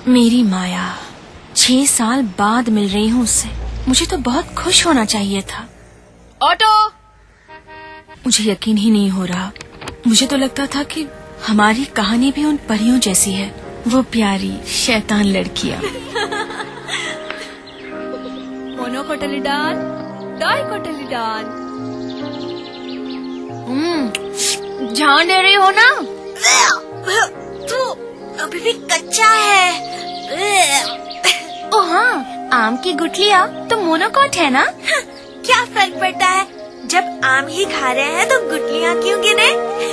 मेरी माया, 6 साल बाद मिल रही हूँ उससे। मुझे तो बहुत खुश होना चाहिए था। ऑटो! मुझे यकीन ही नहीं हो रहा। मुझे तो लगता था कि हमारी कहानी भी उन परियों जैसी है, वो प्यारी शैतान लड़कियां। Monocotyledon, dicotyledon. जान दे रही हो ना? तू अभी भी कच्चा है। ओ हाँ, आम की गुठलियाँ तो मोनोकोट है ना? क्या फर्क पड़ता है? जब आम ही खा रहे हैं तो गुठलियाँ क्यों गिने?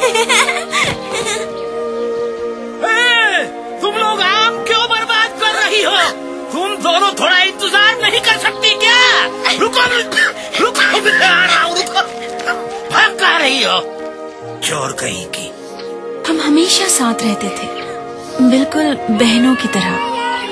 तुम लोग आम क्यों बर्बाद कर रही हो? तुम दोनों थोड़ा इंतजार नहीं कर सकती क्या? रुको रुको, मैं आ रहा हूँ, रुको। भाग कहाँ रही हो? चोर कहीं की। हम हमेशा साथ रहते थे, बिल्कुल बहनों की तरह।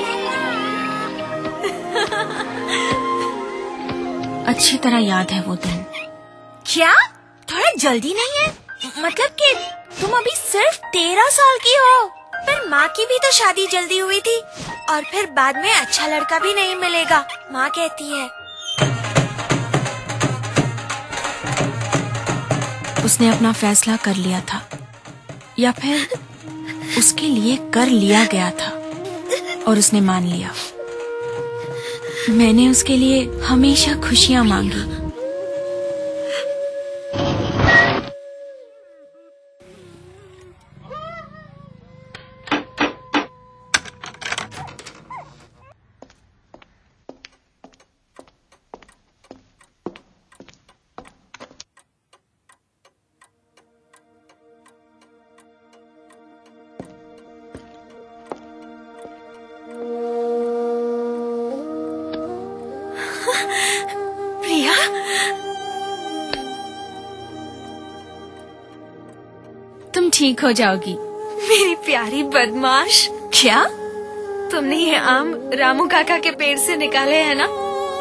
अच्छी तरह याद है वो दिन। क्या? थोड़ा जल्दी नहीं है? मतलब कि तुम अभी सिर्फ 13 साल की हो। पर माँ की भी तो शादी जल्दी हुई थी, और फिर बाद में अच्छा लड़का भी नहीं मिलेगा, माँ कहती है। उसने अपना फैसला कर लिया था, या फिर उसके लिए कर लिया गया था, और उसने मान लिया। मैंने उसके लिए हमेशा खुशियां मांगी। प्रिया, तुम ठीक हो जाओगी। मेरी प्यारी बदमाश। क्या? तुमने ये आम रामू काका के पेड़ से निकाले हैं ना?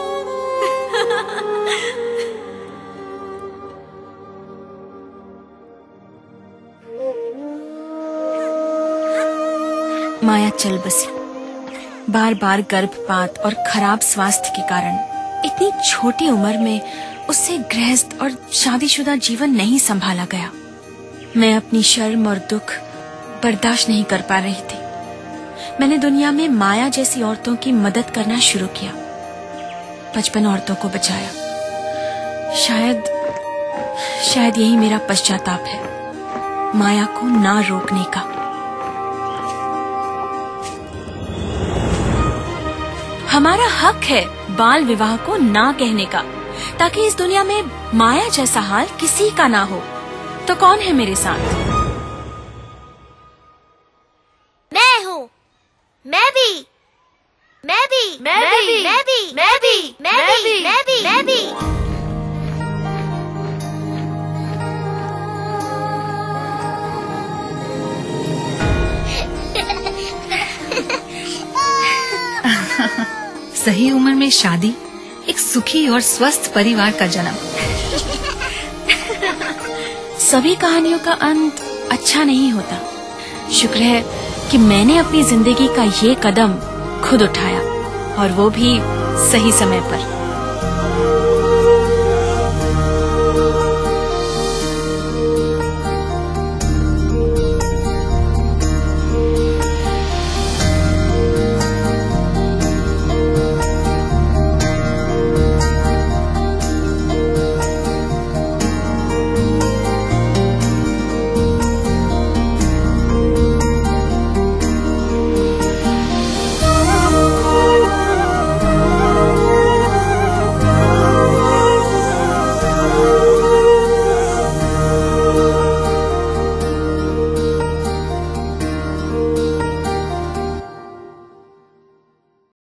माया चल बसी। बार बार गर्भपात और खराब स्वास्थ्य के कारण इतनी छोटी उम्र में उससे गृहस्थ और शादीशुदा जीवन नहीं संभाला गया। मैं अपनी शर्म और दुख बर्दाश्त नहीं कर पा रही थी। मैंने दुनिया में माया जैसी औरतों की मदद करना शुरू किया। 55 औरतों को बचाया। शायद यही मेरा पश्चाताप है, माया को ना रोकने का। हमारा हक है बाल विवाह को ना कहने का, ताकि इस दुनिया में माया जैसा हाल किसी का ना हो। तो कौन है मेरे साथ? मैं हूँ। मैं भी। सही उम्र में शादी, एक सुखी और स्वस्थ परिवार का जन्म। सभी कहानियों का अंत अच्छा नहीं होता। शुक्र है कि मैंने अपनी जिंदगी का ये कदम खुद उठाया, और वो भी सही समय पर।